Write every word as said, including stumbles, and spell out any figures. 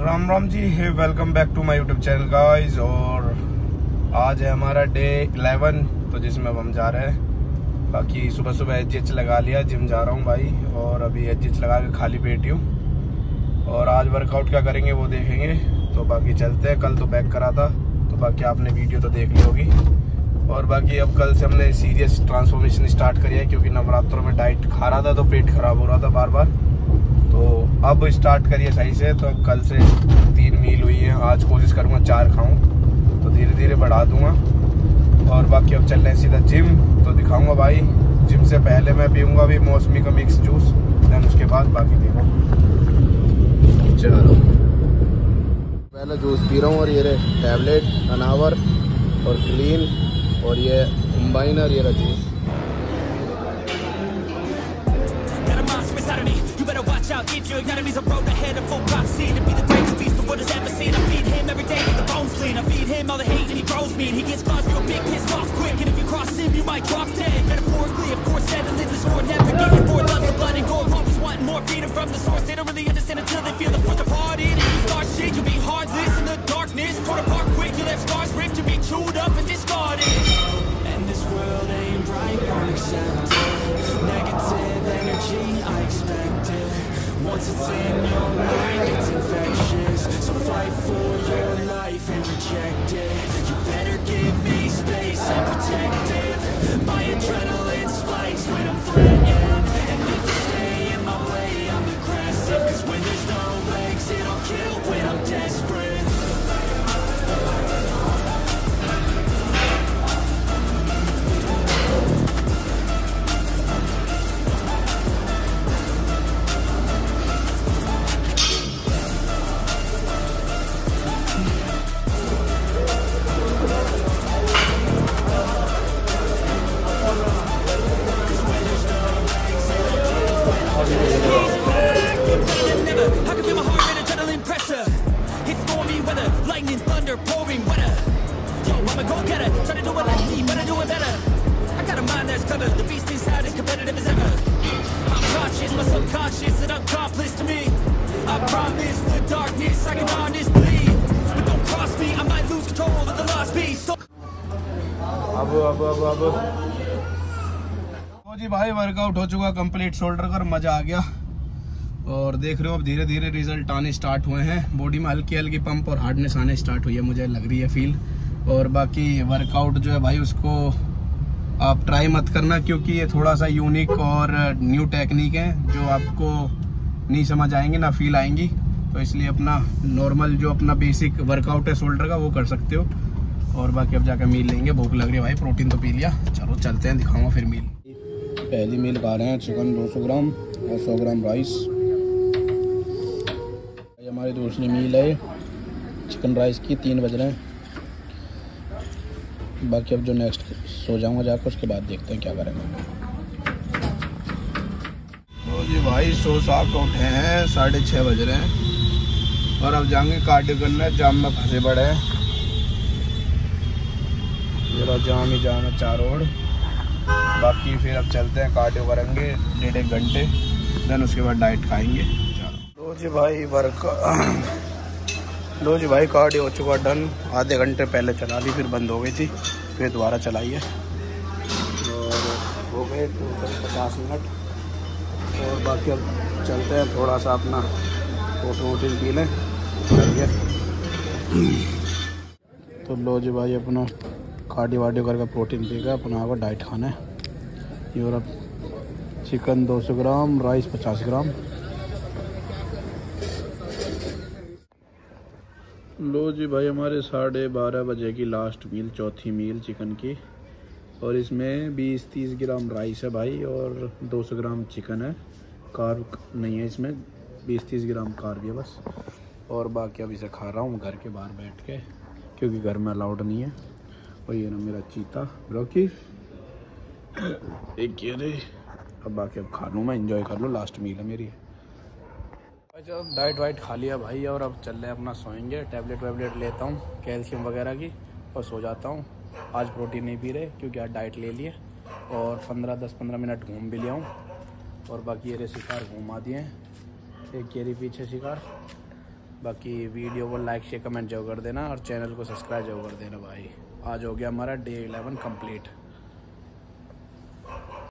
Ram Ram ji, hey welcome back to my YouTube channel guys. और आज है हमारा डे इलेवन, तो जिसमें अब हम जा रहे हैं। बाकी सुबह सुबह एच एच लगा लिया, जिम जा रहा हूँ भाई। और अभी एच एच लगा के खाली पेट हूँ। और आज वर्कआउट क्या करेंगे वो देखेंगे। तो बाकी चलते हैं। कल तो बैक करा था, तो बाकी आपने वीडियो तो देख ली होगी। और बाकी अब कल से हमने सीरियस ट्रांसफॉर्मेशन स्टार्ट करी है, क्योंकि नवरात्रों में डाइट खा रहा था तो पेट खराब हो रहा था बार बार। तो अब स्टार्ट करिए सही से। तो अब कल से तीन मील हुई है, आज कोशिश करूँगा चार खाऊं, तो धीरे धीरे बढ़ा दूंगा। और बाकी अब चल रहे हैं सीधा जिम, तो दिखाऊंगा भाई। जिम से पहले मैं पीऊँगा भी मौसमी का मिक्स जूस, देन उसके बाद बाकी देखो। चलो पहले जूस पी रहा हूँ, और ये रहे टैबलेट अनावर और क्लीन, और ये कंबाइन, और ये रहा juice. Out, if your enemy's a road ahead of full prophecy to be the greatest beast the world has ever seen. I feed him every day with the bones clean. I feed him all the hate and he grows me, and he gets caused real big, pissed off quick. And if you cross him, you might drop dead. Metaphorically, of course, said a living sword never getting bored. Loves the blood and gore, always wanting more freedom from the source. They don't really understand until they feel the force of heart in. If you start shit, you'll be heartless in the darkness, torn apart quick. You left scars ripped, you'll be chewed up and discarded. And this world ain't right, won't accept it. Negative energy, I expect it. Once it's in your mind, it's infectious. So fight for your life and reject it. You better give me space and protect it. My adrenaline spikes when I'm threatened. And if you stay in my way, I'm aggressive. Cause when there's no legs, it'll kill when I'm desperate. अब अब अब अब तो जी भाई workout हो चुका complete, shoulder कर मजा आ गया। और देख रहे हो अब धीरे धीरे रिजल्ट आने स्टार्ट हुए हैं। बॉडी में हल्की हल्की पंप और हार्डनेस आने स्टार्ट हुई है, मुझे लग रही है फील। और बाकी वर्कआउट जो है भाई उसको आप ट्राई मत करना, क्योंकि ये थोड़ा सा यूनिक और न्यू टेक्निक है जो आपको नहीं समझ आएंगे ना फील आएंगी। तो इसलिए अपना नॉर्मल जो अपना बेसिक वर्कआउट है शोल्डर का वो कर सकते हो। और बाकी अब जाकर मील लेंगे, भूख लग रही है भाई, प्रोटीन तो पी लिया। चलो चलते हैं, दिखाऊंगा फिर मील। पहली मील खा रहे हैं, चिकन दो सौ ग्राम और सौ ग्राम राइस। हमारी दूसरी मील है चिकन राइस की, तीन बज रहे हैं। बाकी अब जो नेक्स्ट सो जाऊंगा जाकर, उसके बाद देखते हैं क्या करेंगे। तो जी भाई सो सात उठे हैं, साढ़े छः बज रहे हैं। और अब जाएंगे कार्डियो करने, जाम में फंसे पड़े हैं। जरा जाम ही जाम है चारों ओर। बाकी फिर अब चलते हैं, कार्डियो करेंगे डेढ़ एक घंटे, देन उसके बाद डाइट खाएंगे। चलो लो जी भाई वर्क लो जी भाई कार्डियो हो चुका डन। आधे घंटे पहले चला ली, फिर बंद हो गई थी, फिर दोबारा चलाई है। और हो गए तो पचास मिनट। और बाकी अब चलते हैं, थोड़ा सा अपना प्रोटीन पी लें। तो लो जी भाई अपना कार्डियो वार्डियो करके प्रोटीन पी गया, अपना आपको डाइट खाना है। ये और अब चिकन दो सौ ग्राम, राइस पचास ग्राम। लो जी भाई हमारे साढ़े बारह बजे की लास्ट मील, चौथी मील चिकन की। और इसमें बीस तीस ग्राम राइस है भाई, और दो सौ ग्राम चिकन है। कार्ब नहीं है इसमें, बीस तीस ग्राम कार्ब है बस। और बाकी अब इसे खा रहा हूँ घर के बाहर बैठ के, क्योंकि घर में अलाउड नहीं है। और ये ना मेरा चीता रॉकी, एक ये रे। अब बाकी अब खा लूँ मैं, एंजॉय कर लूँ, लास्ट मील है मेरी। जब डाइट वाइट खा लिया भाई, और अब चल रहे अपना सोएंगे। टैबलेट वैबलेट लेता हूँ कैल्शियम वगैरह की, और सो जाता हूँ। आज प्रोटीन नहीं पी रहे क्योंकि आज डाइट ले लिए। और पंद्रह दस पंद्रह मिनट घूम भी लिया हूँ। और बाकी ये शिकार घुमा दिए हैं, एक केरी पीछे शिकार, बाकी वीडियो को लाइक शेयर कमेंट जरूर कर देना और चैनल को सब्सक्राइब जरूर कर देना भाई। आज हो गया हमारा डे इलेवन कंप्लीट।